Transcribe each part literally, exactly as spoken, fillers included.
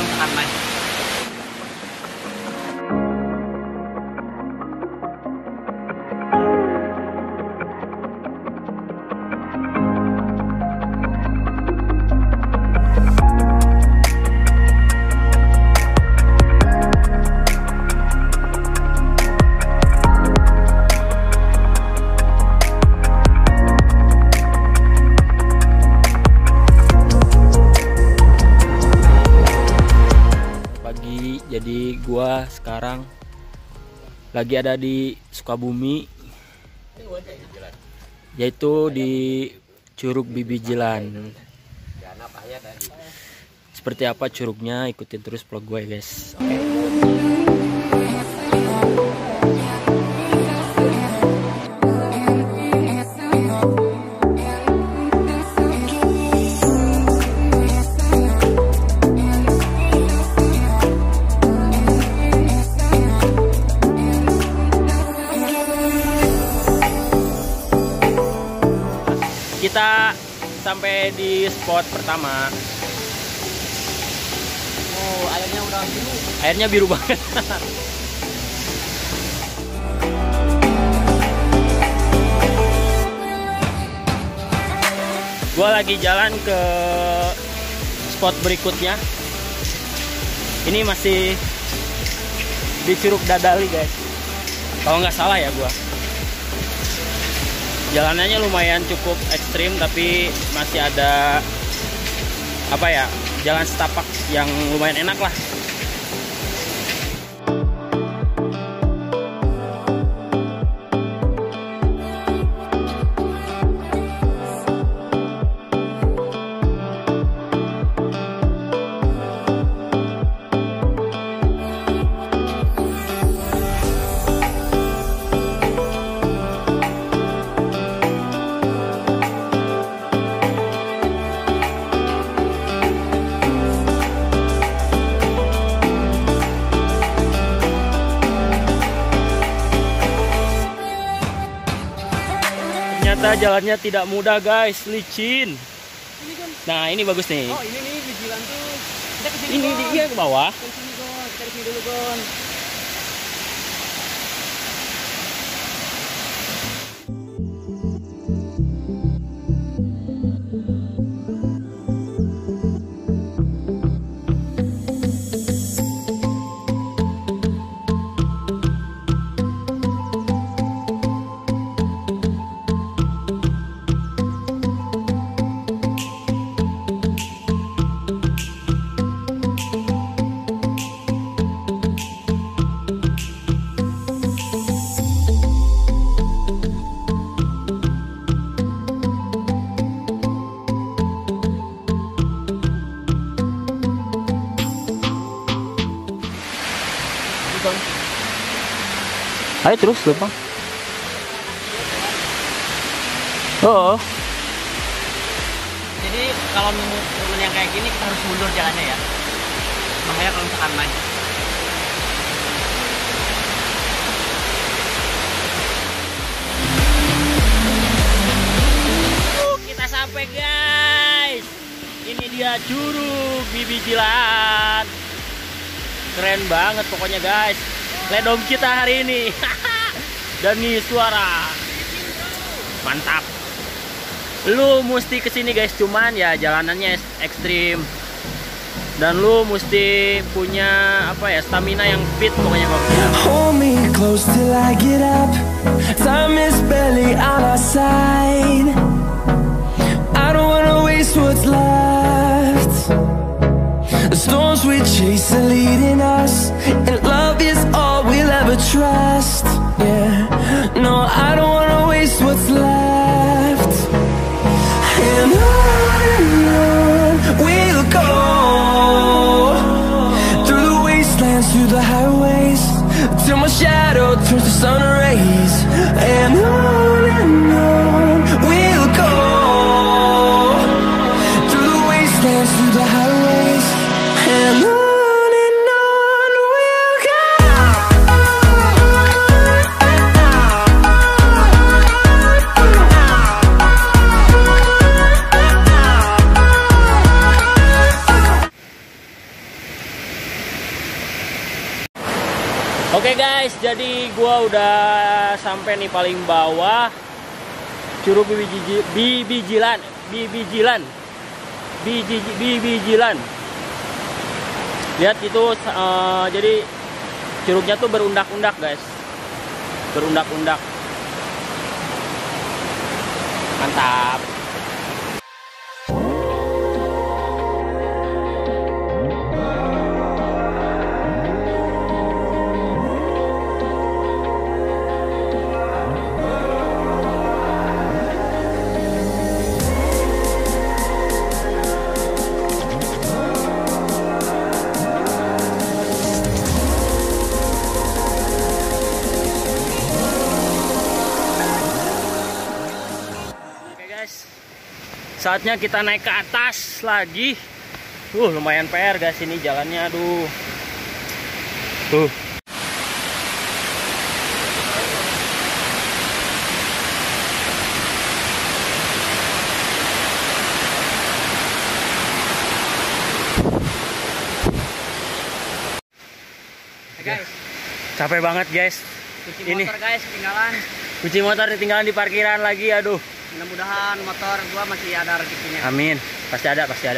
kalau misalkan naik. Jadi gua sekarang lagi ada di Sukabumi, yaitu di Curug Bibijilan. Seperti apa curugnya, ikutin terus vlog gue guys. Oke. Kita sampai di spot pertama. Oh, airnya udah biru. Airnya biru banget. Gua lagi jalan ke spot berikutnya. Ini masih di Curug Dadali guys. Kalau nggak salah ya gua. Jalanannya lumayan cukup ekstrim, tapi masih ada apa ya, jalan setapak yang lumayan enak lah. Ternyata jalannya tidak mudah guys, licin. Ini kan. Nah ini bagus nih. Oh ini nih Bibijilan tuh. Kita ke sini. Ini dia ke bawah. Ke sini Gon, kita ke sini dulu Gon. Ayo terus lupa. Oh. Jadi kalau momen yang kayak gini kita harus mundur jalannya ya. Makanya kalau misalkan naik. Uh, kita sampai guys. Ini dia Curug Bibijilan. Keren banget pokoknya guys. Ledom kita hari ini. Dan nih suara. Mantap. Lu mesti kesini guys, cuman ya jalanannya ekstrim. Dan lu mesti punya apa ya, stamina yang fit pokoknya kok. Hold me close till I get up. Time is barely on our side. I don't wanna waste what's left. The storms we chase are leading us, and love is all we'll ever trust. Yeah, no, I don't wanna waste what's left. And on and on we'll go, through the wastelands, through the highways, till my shadow turns to sun rays. And on and on we'll go, through the wastelands, through the highways, and on and on we'll guys, jadi gua udah sampai nih paling bawah Curug Bibijilan, Bibijilan, Bibijilan. Lihat itu, uh, jadi curugnya tuh berundak-undak guys, berundak-undak. Mantap. Saatnya kita naik ke atas lagi. Uh, lumayan P R guys ini jalannya, aduh. Tuh. Hey guys, capek banget guys. Kunci ini motor guys ketinggalan. Kunci motor ditinggalan di parkiran lagi, aduh. Mudah-mudahan motor gua masih ada rezekinya. Amin, pasti ada, pasti ada.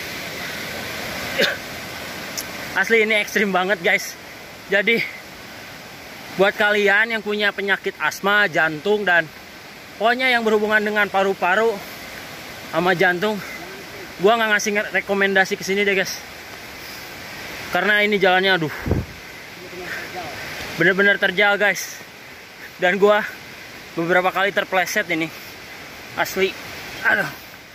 Asli ini ekstrim banget guys. Jadi buat kalian yang punya penyakit asma, jantung, dan pokoknya yang berhubungan dengan paru-paru sama jantung, gua nggak ngasih rekomendasi ke sini deh guys. Karena ini jalannya aduh, bener-bener terjal guys. Dan gua beberapa kali terpleset ini. Asli, aduh.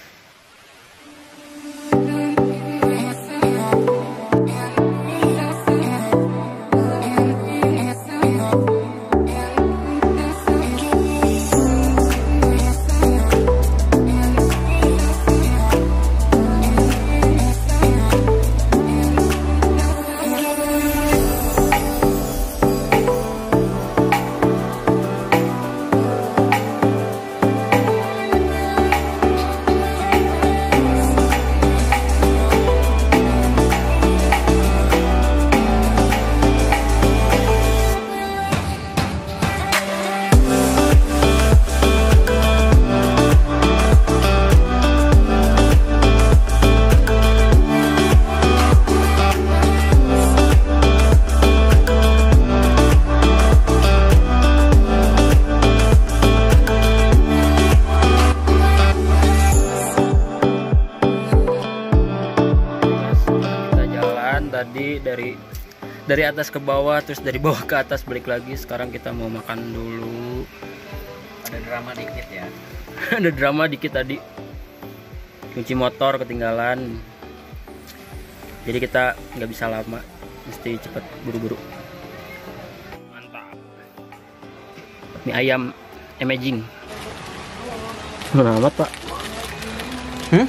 Tadi dari dari atas ke bawah, terus dari bawah ke atas, balik lagi. Sekarang kita mau makan dulu. Ada drama dikit ya. Ada drama dikit tadi. Kunci motor ketinggalan. Jadi kita nggak bisa lama, mesti cepet buru-buru. Mantap. Mie ayam amazing. Selamat pak. Hmm?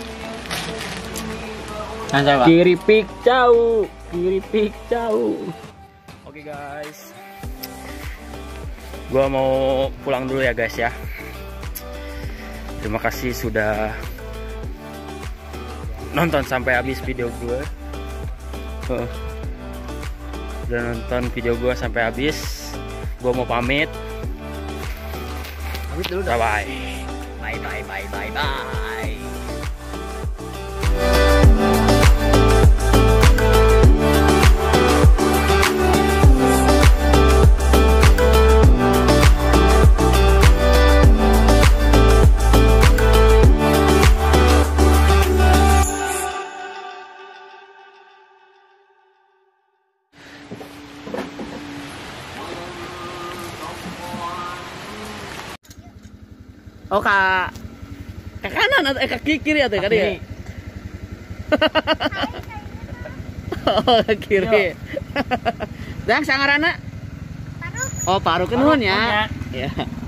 Kiri pik jauh, kiri pik jauh. Oke guys, gua mau pulang dulu ya guys ya. Terima kasih sudah nonton sampai habis video gue. Uh, udah nonton video gue sampai habis. Gua mau pamit. Pamit dulu. Bye bye. Bye bye bye bye bye. Oh kak, ke kanan atau eh, ke kiri atau kiri ya? Oh ke kiri. Dan sangarana? Paruk. Oh paruk nuhun ya. Ya.